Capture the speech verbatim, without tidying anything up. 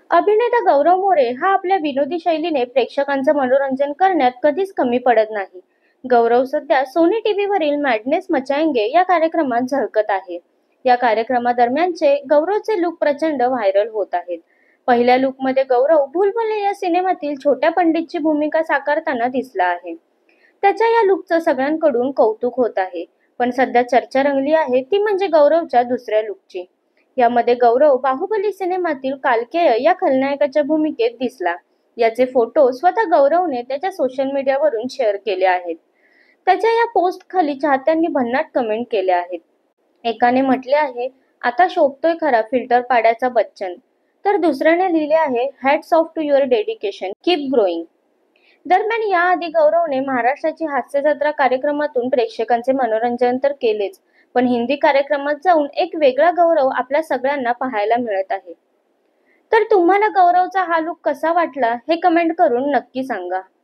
अभिनेता गौरव मोरे हा आपल्या विनोदी शैलीने प्रेक्षकांचं मनोरंजन करण्यात कधीच कमी पडत नाही. गौरव सध्या सोनी टीव्हीवरील मॅडनेस मचाएंगे या कार्यक्रमात झळकत आहे. या कार्यक्रमादरम्यानचे गौरवचे लुक प्रचंड व्हायरल होत आहेत. पहिल्या लुकमध्ये गौरव भूलभुलैया या सिनेमातील छोट्या पंडितची भूमिका साकारताना दिसला आहे. त्याच्या या लुकचं सगळ्यांकडून कौतुक होत आहे. पण सध्या चर्चा रंगली आहे ती म्हणजे गौरवच्या दुसऱ्या लुकची. यामध्ये गौरव बाहुबली सिनेमातील कालकेय या खलनायकाच्या भूमिकेत दिसला. याचे फोटो स्वतः गौरवने त्याच्या सोशल मीडियावरून शेअर केले आहेत. त्याच्या या पोस्ट खाली चाहत्यांनी भन्नाट कमेंट केल्या आहेत. एकाने म्हटले आहे, आता शोभतोय खरा फिल्टर पाड्याचा बच्चन. तर दुसऱ्याने लिहिले आहे, hats off to your dedication, keep growing. दरम्यान याआधी गौरवने महाराष्ट्राची हास्य जत्रा कार्यक्रमातून प्रेक्षकांचे मनोरंजन तर केलेच, पण हिंदी कार्यक्रमात जाऊन एक वेगळा गौरव आपल्या सगळ्यांना पाहायला मिळत आहे. तर तुम्हाला गौरवचा हा लुक कसा वाटला हे कमेंट करून नक्की सांगा.